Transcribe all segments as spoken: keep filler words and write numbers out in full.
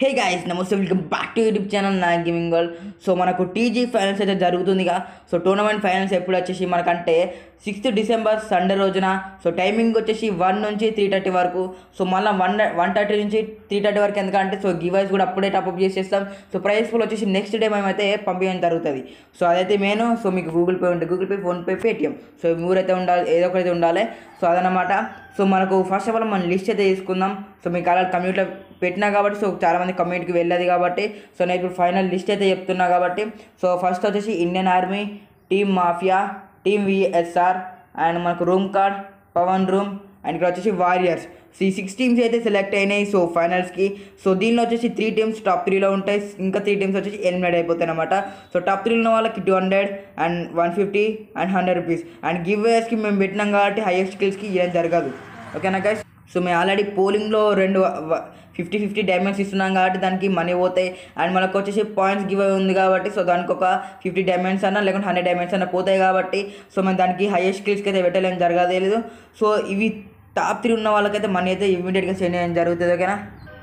హే guys నమస్తే welcome back to YouTube channel నా gaming world. So మనకు టీజీ ఫైనల్స్ అయితే జరుగుతుందిగా. సో టోర్నమెంట్ ఫైనల్స్ ఎప్పుడు వచ్చేసి మనకంటే సిక్స్త్ డిసెంబర్ సండే రోజున. సో టైమింగ్ వచ్చేసి వన్ నుంచి త్రీ థర్టీ వరకు. సో మళ్ళీ వన్ వన్ థర్టీ నుంచి త్రీ థర్టీ వరకు ఎందుకంటే సో గివైస్ కూడా అప్పుడే టాప్అప్ చేసేస్తాం. సో ప్రైస్ ఫుల్ వచ్చేసి నెక్స్ట్ డే మేమైతే పంపించడం జరుగుతుంది. సో అదైతే మెయిన్. సో మీకు గూగుల్ పే ఉంటుంది, Google pay, PhonePe, Paytm. So ఊరైతే ఉండాలి, ఏదో ఒకటి ఉండాలి. సో అదనమాట. సో మనకు ఫస్ట్ ఆఫ్ ఆల్ మనం లిస్ట్ అయితే తీసుకుందాం. సో మీకు అలా కమ్యూనిటీలో పెట్టినా కాబట్టి సో చాలామంది కమ్యూనిటీకి వెళ్ళదు కాబట్టి సో నేను ఇప్పుడు ఫైనల్ లిస్ట్ అయితే చెప్తున్నా కాబట్టి. సో ఫస్ట్ వచ్చేసి Indian Army, team mafia, team VSR, and మనకు room card, Pawan room, and ఇక్కడ వచ్చేసి వారియర్స్. ఈ సిక్స్ టీమ్స్ అయితే సెలెక్ట్ అయినాయి సో ఫైనల్స్కి. సో దీనిలో వచ్చేసి త్రీ టీమ్స్ టాప్ త్రీలో ఉంటాయి, ఇంకా త్రీ టీమ్స్ వచ్చేసి ఎలిమినేట్ అయిపోతాయి అనమాట. సో టాప్ త్రీలో ఉన్న వాళ్ళకి two hundred and one fifty and hundred rupees. And గివ్ వేస్కి మేము పెట్టినాం కాబట్టి హైయెస్ట్ స్కిల్స్కి ఏం జరగదు. ఓకేనా గైస్? సో మేము ఆల్రెడీ పోలింగ్లో రెండు ఫిఫ్టీ ఫిఫ్టీ డైమండ్స్ ఇస్తున్నాం కాబట్టి దానికి మనీ పోతాయి. అండ్ మనకు వచ్చేసి పాయింట్స్ గివ్ ఉంది కాబట్టి సో దానికి ఒక ఫిఫ్టీ డైమండ్స్ అన్నా లేకుంటే హండ్రెడ్ డైమండ్స్ అన్నా పోతాయి కాబట్టి సో మేము దానికి హైయెస్ట్ స్కిల్స్కి అయితే పెట్టలేం, జరగలేదు. సో ఇవి టాప్ త్రీ ఉన్న వాళ్ళకైతే మనీ అయితే ఇమీడియట్గా సెండ్ చేయడం జరుగుతుంది. ఓకేనా?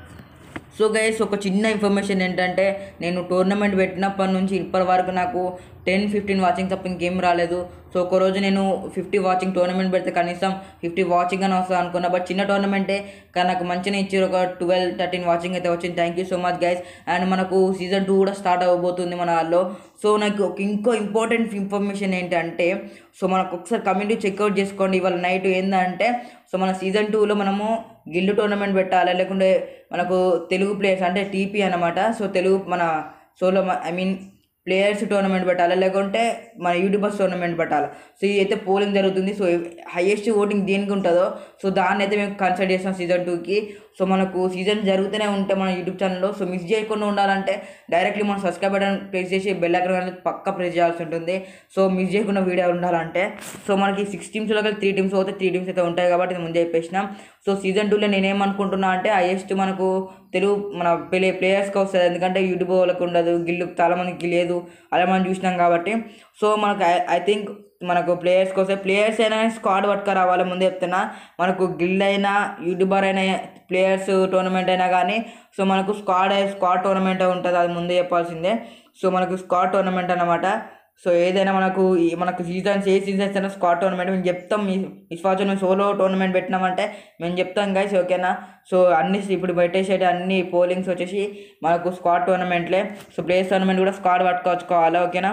సో గైస్ ఒక చిన్న ఇన్ఫర్మేషన్ ఏంటంటే నేను టోర్నమెంట్ పెట్టినప్పటి నుంచి ఇప్పటి వరకు నాకు టెన్ ఫిఫ్టీన్ వాచింగ్ తప్ప ఇంకేం రాలేదు. సో ఒకరోజు నేను ఫిఫ్టీ వాచింగ్ టోర్నమెంట్ పెడితే కనీసం ఫిఫ్టీ వాచింగ్ అని వస్తుంది అనుకున్నా. బట్ చిన్న టోర్నమెంటే కానీ నాకు మంచిగా ఇచ్చారు, ఒక ట్వెల్వ్ థర్టీన్ వాచింగ్ అయితే వచ్చింది. Thank you so much guys. And మనకు సీజన్ టూ కూడా స్టార్ట్ అవ్వబోతుంది మన వాళ్ళు. సో నాకు ఒక ఇంకో ఇంపార్టెంట్ ఇన్ఫర్మేషన్ ఏంటంటే సో మనకు ఒకసారి కమ్యూనిటీ చెక్అవుట్ చేసుకోండి. ఇవాళ నైట్ ఏంటంటే సో మన సీజన్ టూలో మనము గిల్డ్ టోర్నమెంట్ పెట్టాలి, లేకుంటే మనకు తెలుగు ప్లేయర్స్ అంటే టీపీ అనమాట. సో తెలుగు మన solo I mean players tournament పెట్టాలి, లేకుంటే మన యూట్యూబర్స్ టోర్నమెంట్ పెట్టాలి. సో ఇది అయితే పోలింగ్ జరుగుతుంది. సో హైయెస్ట్ ఓటింగ్ దేనికి ఉంటుందో సో దాన్ని అయితే మేము కన్సిడర్ చేస్తాం సీజన్ టూకి. సో మనకు సీజన్ జరుగుతూనే ఉంటే మన యూట్యూబ్ ఛానల్లో సో మిస్ చేయకుండా ఉండాలంటే డైరెక్ట్లీ మనం సబ్స్క్రైబ్ బటన్ ప్రెస్ చేసి బెల్ ఐకాన్ అనేది పక్కా ప్రెస్ చేయాల్సి ఉంటుంది. సో మిస్ చేయకుండా వీడియో ఉండాలంటే సో మనకి సిక్స్ టీమ్స్లో కలిసి త్రీ టీమ్స్ అవుతాయి, త్రీ టీమ్స్ అయితే ఉంటాయి కాబట్టి ఇది ముందే చెప్పేసినాం. సో సీజన్ టూలో నేనేమనుకుంటున్నా అంటే హైయెస్ట్ మనకు తెలుగు మన ప్లే ప్లేయర్స్కి వస్తుంది, ఎందుకంటే యూట్యూబ్ వాళ్ళకి ఉండదు, గిల్లు చాలామందికి లేదు, అలా మనం చూసినాం కాబట్టి. సో మనకు ఐ థింక్ మనకు ప్లేయర్స్కి వస్తే ప్లేయర్స్ అయినా స్క్వాడ్ పట్టుకు రావాలి. ముందు చెప్తున్నా మనకు గిల్డ్ అయినా యూట్యూబర్ అయినా ప్లేయర్స్ టోర్నమెంట్ అయినా కానీ సో మనకు స్క్వాడ్ స్క్వాడ్ టోర్నమెంట్ ఉంటుంది, అది ముందే చెప్పాల్సిందే. సో మనకు స్క్వాడ్ టోర్నమెంట్ అన్నమాట. సో ఏదైనా మనకు మనకు సీజన్స్ ఏ సీజన్స్ అయినా స్క్వాడ్ టోర్నమెంట్ మేము చెప్తాం. మీ ఇస్ఫాచు మేము సోలో టోర్నమెంట్ పెట్టినామంటే మేము చెప్తాం గైస్. ఓకేనా? సో అన్ని ఇప్పుడు పెట్టేసేటి అన్ని పోలింగ్స్ వచ్చేసి మనకు స్క్వాడ్ టోర్నమెంట్లే. సో ప్లేయర్స్ టోర్నమెంట్ కూడా స్క్వాడ్ పట్టుకోవచ్చుకోవాలి. ఓకేనా?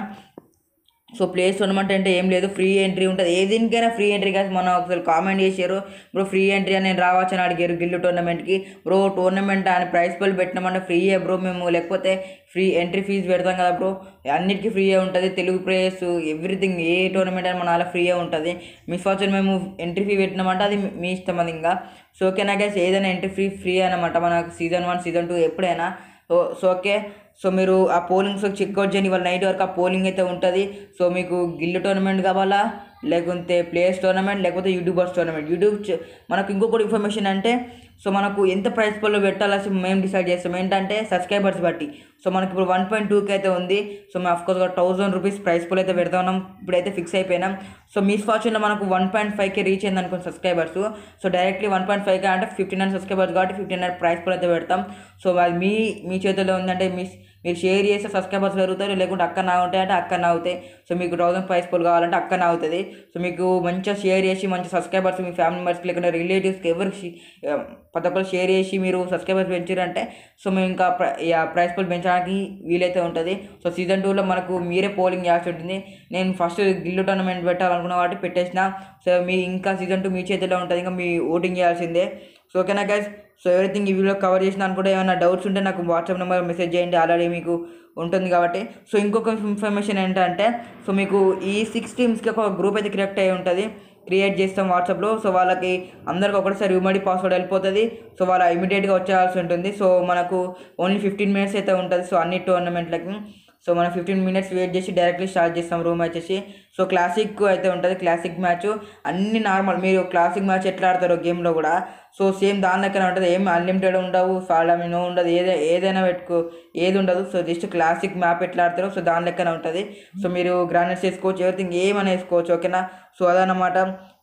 సో ప్లేస్ టోర్నమెంట్ అంటే ఏం లేదు, ఫ్రీ ఎంట్రీ ఉంటుంది. ఏ దీనికైనా ఫ్రీ ఎంట్రీ కాదు. మనం ఒకసారి కామెంట్ చేశారు బ్రో ఫ్రీ ఎంట్రీ అని, నేను రావచ్చు అని అడిగారు గిల్లు టోర్నమెంట్కి. బ్రో టోర్నమెంట్ అని ప్రైస్ పళ్ళు పెట్టినామంటే ఫ్రీయే బ్రో మేము, లేకపోతే ఫ్రీ ఎంట్రీ ఫీజు పెడతాం కదా బ్రో. అన్నిటికీ ఫ్రీయే ఉంటుంది. తెలుగు ప్లేయర్స్ ఎవ్రీథింగ్ ఏ టోర్నమెంట్ అని మన అలా ఫ్రీయే ఉంటుంది. మిస్ ఫార్చ్యూన్ మేము ఎంట్రీ ఫీ పెట్టినామంటే అది మీ ఇష్టం అది ఇంకా. సో ఓకేనా గైస్, ఏదైనా ఎంట్రీ ఫీ ఫ్రీ అనమాట మనకు సీజన్ వన్ సీజన్ టూ ఎప్పుడైనా. So so okay. సో మీరు ఆ పోలింగ్స్ చెక్అవుట్ చేయండి. ఇవాళ నైట్ వరకు ఆ పోలింగ్ అయితే ఉంటుంది. సో మీకు గిల్డ్ టోర్నమెంట్ కావాలా, లేకుంటే ప్లేయర్స్ టోర్నమెంట్, లేకపోతే యూట్యూబర్స్ టోర్నమెంట్. యూట్యూబ్ మనకు ఇంకొకటి ఇన్ఫర్మేషన్ అంటే సో మనకు ఎంత ప్రైస్ పళ్ళు పెట్టాలని మేము డిసైడ్ చేస్తాం ఏంటంటే సబ్స్క్రైబర్స్ బట్టి. సో మనకి ఇప్పుడు వన్ పాయింట్ టూకి అయితే ఉంది. సో మేము అఫ్కోర్స్ ఒక థౌసండ్ రూపీస్ ప్రైస్ పళ్ళు అయితే పెడతా ఉన్నాం, ఇప్పుడైతే ఫిక్స్ అయిపోయినాం. సో మిస్ ఫార్చ్యూన్లో మనకు వన్ పాయింట్ ఫైవ్కే రీచ్ అయింది అనుకోండి subscribers. So directly one point five K అంటే ఫిఫ్టీన్ హండ్రెడ్ సబ్స్క్రైబర్స్ కాబట్టి ఫిఫ్టీన్ హండ్రెడ్ ప్రైస్ పళ్ళు అయితే పెడతాం. సో అది మీ మీ చేతిలో ఉందంటే మీ మీరు షేర్ చేస్తే సబ్స్క్రైబర్స్ పెరుగుతారు, లేకుంటే అక్క నా ఉంటాయి అంటే అక్క నా అవుతాయి. సో మీకు థౌసండ్ ప్రైస్ పోల్ కావాలంటే అక్క నా అవుతుంది. సో మీకు మంచిగా షేర్ చేసి మంచి సబ్స్క్రైబర్స్ మీ ఫ్యామిలీ మెంబర్స్కి లేకుంటే రిలేటివ్స్కి ఎవరికి ప్రతి ఒక్కరు షేర్ చేసి మీరు సబ్స్క్రైబర్స్ పెంచారంటే సో మేము ఇంకా ప్రైస్ పోల్ పెంచడానికి వీలైతే ఉంటుంది. సో సీజన్ టూలో మనకు మీరే పోలింగ్ చేయాల్సి ఉంటుంది. నేను ఫస్ట్ గిల్లు టోర్నమెంట్ పెట్టాలనుకున్న కాబట్టి పెట్టేసిన. సో మీ ఇంకా సీజన్ టూ మీ చేతిలో ఉంటుంది, ఇంకా మీ ఓటింగ్ చేయాల్సిందే. సో ఓకేనా గైస్? సో ఎవ్రీథింగ్ ఈ వీడియో కవర్ చేసిన అనుకుంటే ఏమైనా డౌట్స్ ఉంటే నాకు వాట్సాప్ నెంబర్ మెసేజ్ చేయండి, ఆల్రెడీ మీకు ఉంటుంది కాబట్టి. సో ఇంకొక ఇన్ఫర్మేషన్ ఏంటంటే సో మీకు ఈ సిక్స్ టీమ్స్కి ఒక గ్రూప్ అయితే క్రియేట్ అయి ఉంటుంది, క్రియేట్ చేస్తాం వాట్సాప్లో. సో వాళ్ళకి అందరికి ఒకటిసారి యూమడి పాస్వర్డ్ వెళ్ళిపోతుంది. సో వాళ్ళ ఇమీడియట్గా వచ్చేయాల్సి ఉంటుంది. సో మనకు ఓన్లీ ఫిఫ్టీన్ మినిట్స్ అయితే ఉంటుంది సో అన్ని టోర్నమెంట్లకి. సో మనం ఫిఫ్టీన్ మినిట్స్ వెయిట్ చేసి డైరెక్ట్లీ స్టార్ట్ చేస్తాం రూమ్ వచ్చేసి. సో క్లాసిక్ అయితే ఉంటుంది, క్లాసిక్ మ్యాచ్ అన్ని నార్మల్. మీరు క్లాసిక్ మ్యాచ్ ఎట్లా ఆడతారో గేమ్లో కూడా సో సేమ్ దాని దగ్గర ఉంటుంది. ఏం అన్లిమిటెడ్ ఉండవు, ఫాలమినో ఉండదు, ఏదే ఏదైనా పెట్టుకో ఏది ఉండదు. సో జస్ట్ క్లాసిక్ మ్యాప్ ఎట్లా ఆడతారో సో దాని లెక్కనే ఉంటుంది. సో మీరు గ్రానైట్స్ వేసుకోవచ్చు, ఎవ్రీథింగ్ ఏమైనా వేసుకోవచ్చు. ఓకేనా? సో అదనమాట.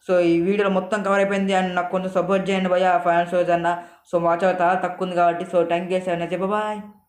సో ఈ వీడియోలో మొత్తం కవర్ అయిపోయింది అండ్ నాకు కొంచెం సపోర్ట్ చేయండి భయ్య ఫైనల్ షోస్ అన్న. సో వాచ్ చాలా తక్కువ ఉంది కాబట్టి సో థ్యాంక్ యూ సార్ చెప్ప బాయ్.